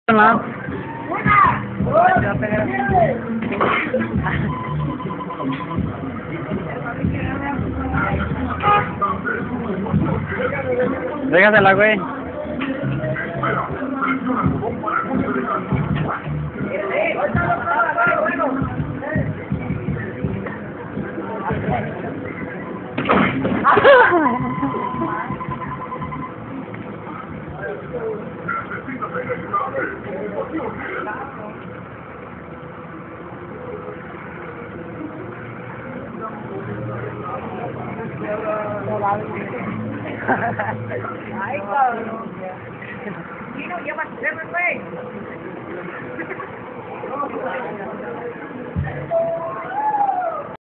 ¿No? Déjasela, güey. Ay, cabrón. Chino, lleva el güey.